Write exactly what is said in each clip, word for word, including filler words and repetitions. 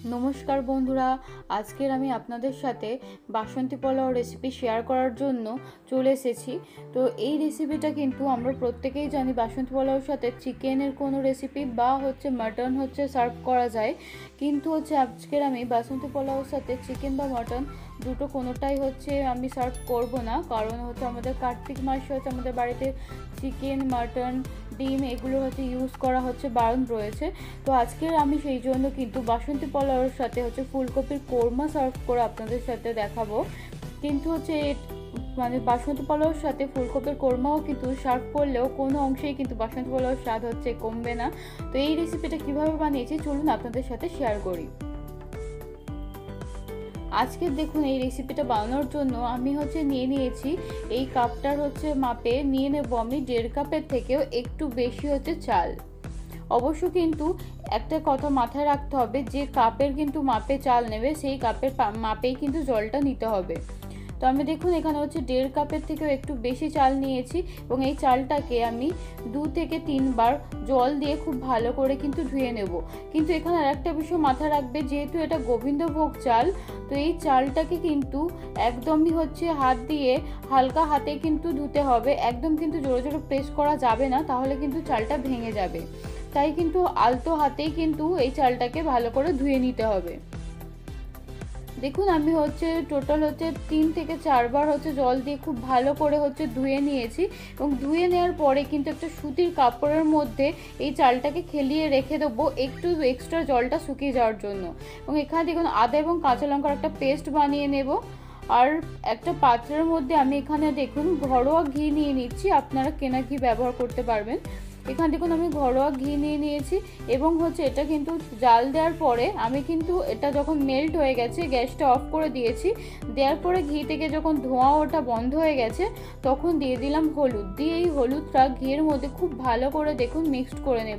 নমস্কার বন্ধুরা, আজকের আমি আপনাদের সাথে বাসন্তী পোলাও রেসিপি শেয়ার করার জন্য চলে এসেছি। তো এই রেসিপিটা কিন্তু আমরা প্রত্যেকেই জানি, বাসন্তী পোলাওর সাথে চিকেনের কোনো রেসিপি বা হচ্ছে মাটন হচ্ছে সার্ভ করা যায়, কিন্তু হচ্ছে আজকের আমি বাসন্তী পোলাওর সাথে চিকেন বা মাটন দুটো কোনোটাই হচ্ছে আমি সার্ভ করব না, কারণ হচ্ছে আমাদের কার্তিক মাসে হচ্ছে আমাদের বাড়িতে চিকেন, মাটন, ডিম এগুলো হচ্ছে ইউজ করা হচ্ছে বারণ রয়েছে। তো আজকের আমি সেই জন্য কিন্তু বাসন্তী পোলাওর সাথে হচ্ছে ফুলকপির কোরমা সার্ভ করে আপনাদের সাথে দেখাবো। কিন্তু হচ্ছে মানে বাসন্তী পোলাওর সাথে ফুলকপির কোরমাও কিন্তু সার্ভ করলেও কোনো অংশেই কিন্তু বাসন্তী পোলাওর স্বাদ হচ্ছে কমবে না। তো এই রেসিপিটা কিভাবে বানিয়েছি চলুন আপনাদের সাথে শেয়ার করি। আজকে দেখুন এই রেসিপিটা বানানোর জন্য আমি হচ্ছে নিয়ে নিয়েছি এই কাপটার হচ্ছে মাপে নিয়ে নেব আমি দেড় কাপের থেকেও একটু বেশি হচ্ছে চাল। অবশ্য কিন্তু একটা কথা মাথায় রাখতে হবে, যে কাপের কিন্তু মাপে চাল নেবে সেই কাপের মাপেই কিন্তু জলটা নিতে হবে। তো আমি দেখুন এখানে হচ্ছে দেড় কাপের থেকেও একটু বেশি চাল নিয়েছি এবং এই চালটাকে আমি দু থেকে তিনবার জল দিয়ে খুব ভালো করে কিন্তু ধুয়ে নেব। কিন্তু এখানে আর একটা বিষয় মাথায় রাখবে, যেহেতু এটা গোবিন্দভোগ চাল, তো এই চালটাকে কিন্তু একদমই হচ্ছে হাত দিয়ে হালকা হাতে কিন্তু ধুতে হবে, একদম কিন্তু জোরে জোরে প্রেস করা যাবে না, তাহলে কিন্তু চালটা ভেঙে যাবে। তাই কিন্তু আলতো হাতেই কিন্তু এই চালটাকে ভালো করে ধুয়ে নিতে হবে। দেখুন আমি হচ্ছে টোটাল হচ্ছে তিন থেকে চারবার হচ্ছে জল দিয়ে খুব ভালো করে হচ্ছে ধুয়ে নিয়েছি এবং ধুয়ে নেওয়ার পরে কিন্তু একটা সুতির কাপড়ের মধ্যে এই চালটাকে খেলিয়ে রেখে দেবো একটু এক্সট্রা জলটা শুকিয়ে যাওয়ার জন্য। এবং এখানে দেখুন আদা এবং কাঁচা লঙ্কার একটা পেস্ট বানিয়ে নেব। আর একটা পাত্রের মধ্যে আমি এখানে দেখুন ঘরোয়া ঘি নিয়ে নিচ্ছি, আপনারা কেনা ঘি ব্যবহার করতে পারবেন। এখানে দেখুন আমি ঘরোয়া ঘি নিয়ে নিয়েছি এবং হচ্ছে এটা কিন্তু জাল দেওয়ার পরে আমি কিন্তু এটা যখন মেল্ট হয়ে গেছে গ্যাসটা অফ করে দিয়েছি। দেওয়ার পরে ঘি থেকে যখন ধোঁয়া ওটা বন্ধ হয়ে গেছে তখন দিয়ে দিলাম হলুদ। দিয়ে এই হলুদটা ঘিয়ের মধ্যে খুব ভালো করে দেখুন মিক্সড করে নেব।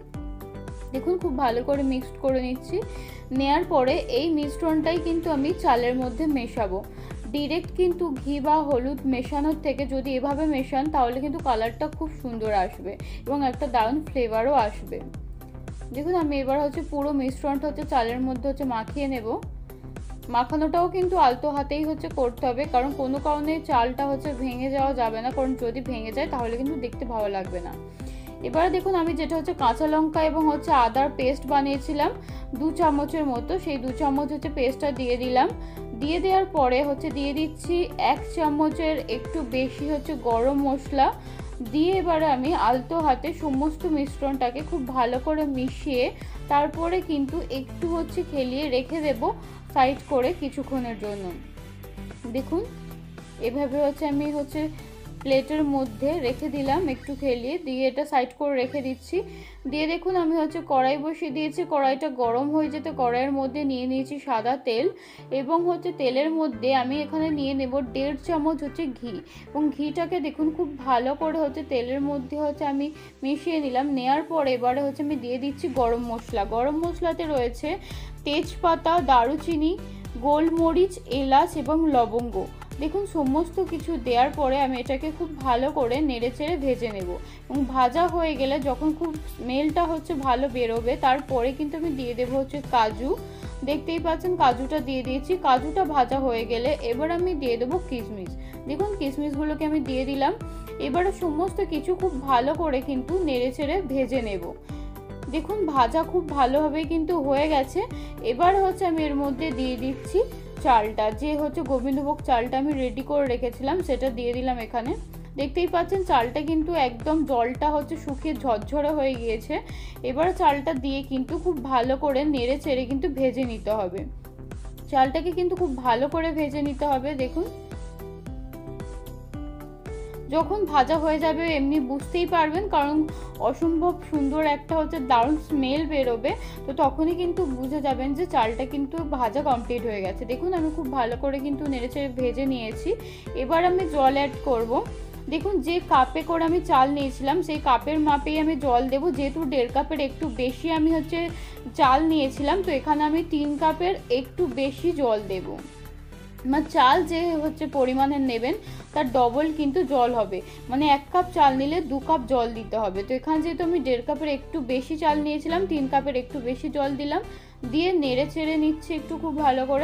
দেখুন খুব ভালো করে মিক্সড করে নিচ্ছি। নেয়ার পরে এই মিশ্রণটাই কিন্তু আমি চালের মধ্যে মেশাবো। ডিরেক্ট কিন্তু ঘি বা হলুদ মেশানোর থেকে যদি এভাবে মেশান তাহলে কিন্তু কালারটা খুব সুন্দর আসবে এবং একটা দারুণ ফ্লেভারও আসবে। দেখুন আমি এবার হচ্ছে পুরো মিশ্রণটা হচ্ছে চালের মধ্যে হচ্ছে মাখিয়ে নেব। মাখানোটাও কিন্তু আলতো হাতেই হচ্ছে করতে হবে, কারণ কোনো কারণে চালটা হচ্ছে ভেঙে যাওয়া যাবে না, কারণ যদি ভেঙে যায় তাহলে কিন্তু দেখতে ভালো লাগবে না। এবারে দেখুন আমি যেটা হচ্ছে কাঁচা লঙ্কা এবং হচ্ছে আদার পেস্ট বানিয়েছিলাম দু চামচের মতো, সেই দু চামচ হচ্ছে পেস্টটা দিয়ে দিলাম। দিয়ে দেওয়ার পরে হচ্ছে দিয়ে দিচ্ছি এক চামচের একটু বেশি হচ্ছে গরম মশলা দিয়ে এবারে আমি আলতো হাতে সমস্ত মিশ্রণটাকে খুব ভালো করে মিশিয়ে তারপরে কিন্তু একটু হচ্ছে খেলিয়ে রেখে দেব সাইড করে কিছুক্ষণের জন্য। দেখুন এভাবে হচ্ছে আমি হচ্ছে প্লেটের মধ্যে রেখে দিলাম একটু খেলিয়ে, দিয়ে এটা সাইড করে রেখে দিচ্ছি। দিয়ে দেখুন আমি হচ্ছে কড়াই বসিয়ে দিয়েছি, কড়াইটা গরম হয়ে যেতে কড়াইয়ের মধ্যে নিয়ে নিয়েছি সাদা তেল এবং হচ্ছে তেলের মধ্যে আমি এখানে নিয়ে নেব দেড় চামচ হচ্ছে ঘি এবং ঘিটাকে দেখুন খুব ভালো করে হচ্ছে তেলের মধ্যে হচ্ছে আমি মিশিয়ে নিলাম। নেওয়ার পরে এবারে হচ্ছে আমি দিয়ে দিচ্ছি গরম মশলা। গরম মশলাতে রয়েছে তেজপাতা, দারুচিনি, গোলমরিচ, এলাচ এবং লবঙ্গ। দেখুন সমস্ত কিছু দেওয়ার পরে আমি এটাকে খুব ভালো করে নেড়ে চেড়ে ভেজে নেব এবং ভাজা হয়ে গেলে যখন খুব স্মেলটা হচ্ছে ভালো বেরোবে তারপরে কিন্তু আমি দিয়ে দেবো হচ্ছে কাজু। দেখতেই পাচ্ছেন কাজুটা দিয়ে দিয়েছি। কাজুটা ভাজা হয়ে গেলে এবার আমি দিয়ে দেবো কিশমিশ। দেখুন কিশমিশগুলোকে আমি দিয়ে দিলাম। এবারে সমস্ত কিছু খুব ভালো করে কিন্তু নেড়ে চেড়ে ভেজে নেব। দেখুন ভাজা খুব ভালোভাবে কিন্তু হয়ে গেছে। এবার হচ্ছে আমি এর মধ্যে দিয়ে দিচ্ছি চালটা, যে হচ্ছে গোবিন্দভোগ চালটা আমি রেডি করে রেখেছিলাম সেটা দিয়ে দিলাম এখানে। দেখতেই পাচ্ছেন চালটা কিন্তু একদম জলটা হচ্ছে শুকিয়ে ঝরঝরে হয়ে গিয়েছে। এবার চালটা দিয়ে কিন্তু খুব ভালো করে নেড়ে চেড়ে কিন্তু ভেজে নিতে হবে। চালটাকে কিন্তু খুব ভালো করে ভেজে নিতে হবে। দেখুন যখন ভাজা হয়ে যাবে এমনি বুঝতেই পারবেন, কারণ অসম্ভব সুন্দর একটা হচ্ছে দারুণ স্মেল বেরোবে, তো তখনই কিন্তু বুঝে যাবেন যে চালটা কিন্তু ভাজা কমপ্লিট হয়ে গেছে। দেখুন আমি খুব ভালো করে কিন্তু নেড়েচেড়ে ভেজে নিয়েছি। এবার আমি জল অ্যাড করব। দেখুন যে কাপে করে আমি চাল নিয়েছিলাম সেই কাপের মাপেই আমি জল দেব। যেহেতু দেড় কাপের একটু বেশি আমি হচ্ছে চাল নিয়েছিলাম, তো এখানে আমি তিন কাপের একটু বেশি জল দেব। মানে চাল যে হচ্ছে পরিমাণে নেবেন তার ডবল কিন্তু জল হবে, মানে এক কাপ চাল নিলে দু কাপ জল দিতে হবে। তো এখানে যেহেতু আমি দেড় কাপের একটু বেশি চাল নিয়েছিলাম, তিন কাপের একটু বেশি জল দিলাম। দিয়ে নেড়ে চেড়ে নিচ্ছি একটু খুব ভালো করে।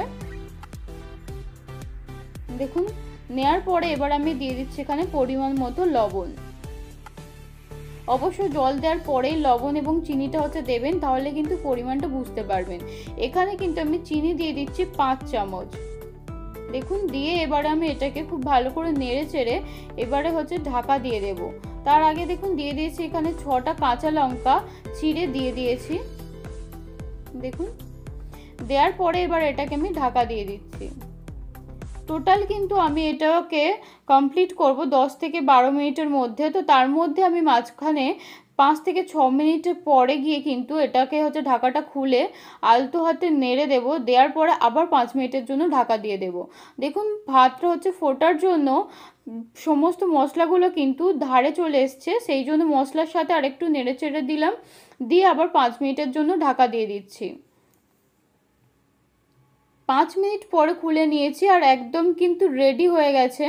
দেখুন নেয়ার পরে এবার আমি দিয়ে দিচ্ছি এখানে পরিমাণ মতো লবণ। অবশ্য জল দেওয়ার পরেই লবণ এবং চিনিটা হচ্ছে দেবেন, তাহলে কিন্তু পরিমাণটা বুঝতে পারবেন। এখানে কিন্তু আমি চিনি দিয়ে দিচ্ছি পাঁচ চামচ। দেখুন দিয়ে এবারে আমি এটাকে খুব ভালো করে নেড়ে চেড়ে এবারে হচ্ছে ঢাকা দিয়ে দেব। তার আগে দেখুন দিয়ে দিয়েছি এখানে ছটা কাঁচা লঙ্কা চিড়ে দিয়ে দিয়েছি। দেখুন দেওয়ার পরে এবার এটাকে আমি ঢাকা দিয়ে দিচ্ছি। টোটাল কিন্তু আমি এটাকে কমপ্লিট করব দশ থেকে বারো মিনিটের মধ্যে। তো তার মধ্যে আমি মাঝখানে পাঁচ থেকে ছ মিনিট পরে গিয়ে কিন্তু এটাকে হচ্ছে ঢাকাটা খুলে আলতো হাতে নেড়ে দেব। দেওয়ার পরে আবার পাঁচ মিনিটের জন্য ঢাকা দিয়ে দেব। দেখুন ভাতটা হচ্ছে ফোটার জন্য সমস্ত মশলাগুলো কিন্তু ধারে চলে এসছে, সেই জন্য মশলার সাথে আরেকটু নেড়ে চেড়ে দিলাম, দিয়ে আবার পাঁচ মিনিটের জন্য ঢাকা দিয়ে দিচ্ছি। পাঁচ মিনিট পরে খুলে নিয়েছি আর একদম কিন্তু রেডি হয়ে গেছে।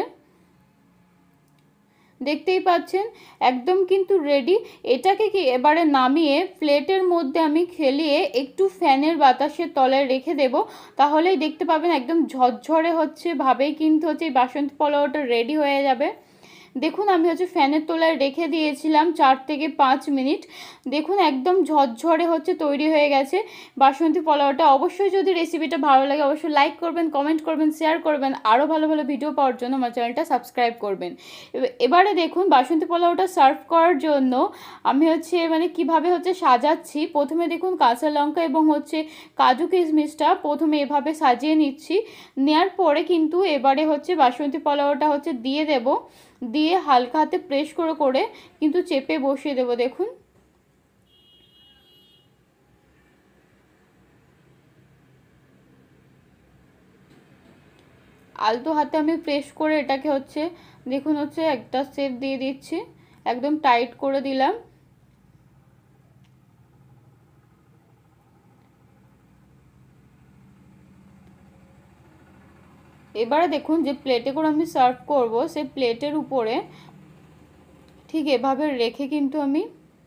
দেখতেই পাচ্ছেন একদম কিন্তু রেডি। এটাকে কি এবারে নামিয়ে প্লেটের মধ্যে আমি খেলিয়ে একটু ফ্যানের বাতাসের তলায় রেখে দেব, তাহলেই দেখতে পাবেন একদম ঝরঝরে হচ্ছে ভাবেই কিন্তু হচ্ছে এই বাসন্তী পোলাওটা রেডি হয়ে যাবে। দেখুন আমি হচ্ছে ফ্যানের তলায় রেখে দিয়েছিলাম চার থেকে পাঁচ মিনিট। দেখুন একদম ঝরঝরে হচ্ছে তৈরি হয়ে গেছে বাসন্তী পোলাওটা। অবশ্যই যদি রেসিপিটা ভালো লাগে অবশ্যই লাইক করবেন, কমেন্ট করবেন, শেয়ার করবেন। আরও ভালো ভালো ভিডিও পাওয়ার জন্য আমার চ্যানেলটা সাবস্ক্রাইব করবেন। এবারে দেখুন বাসন্তী পোলাওটা সার্ভ করার জন্য আমি হচ্ছে মানে কিভাবে হচ্ছে সাজাচ্ছি। প্রথমে দেখুন কাঁচা লঙ্কা এবং হচ্ছে কাজু কিশমিশটা প্রথমে এভাবে সাজিয়ে নিচ্ছি। নেওয়ার পরে কিন্তু এবারে হচ্ছে বাসন্তী পোলাওটা হচ্ছে দিয়ে দেব, দিয়ে হালকা হাতে প্রেস করে করে কিন্তু চেপে বসিয়ে দেব। দেখুন আলতো হাতে আমি প্রেস করে এটাকে হচ্ছে দেখুন হচ্ছে একটা শেপ দিয়ে দিচ্ছি, একদম টাইট করে দিলাম। এবারে দেখুন যে প্লেটে করে আমি সার্ভ করব সেই প্লেটের উপরে ঠিক এভাবে রেখে কিন্তু আমি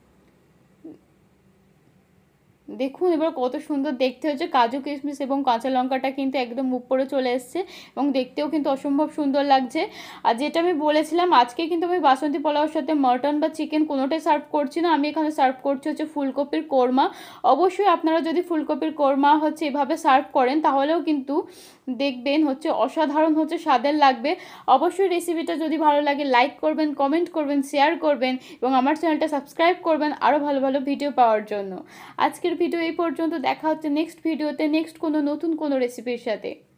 দেখুন এবার কত সুন্দর দেখতে হচ্ছে। কাজু কিশমিশ এবং কাঁচা লঙ্কাটা কিন্তু একদম উপরে চলে এসছে এবং দেখতেও কিন্তু অসম্ভব সুন্দর লাগছে। আর যেটা আমি বলেছিলাম আজকে কিন্তু আমি বাসন্তী পোলাওর সাথে মটন বা চিকেন কোনোটাই সার্ভ করছি না, আমি এখানে সার্ভ করছি হচ্ছে ফুলকপির কোরমা। অবশ্যই আপনারা যদি ফুলকপির কোরমা হচ্ছে এভাবে সার্ভ করেন তাহলেও কিন্তু দেখবেন হচ্ছে অসাধারণ হচ্ছে স্বাদের লাগবে। অবশ্যই রেসিপিটা যদি ভালো লাগে লাইক করবেন, কমেন্ট করবেন, শেয়ার করবেন এবং আমার চ্যানেলটা সাবস্ক্রাইব করবেন আরও ভালো ভালো ভিডিও পাওয়ার জন্য। আজকের ভিডিও এই পর্যন্ত, দেখা হচ্ছে নেক্সট ভিডিওতে নেক্সট কোনো নতুন কোনো রেসিপির সাথে।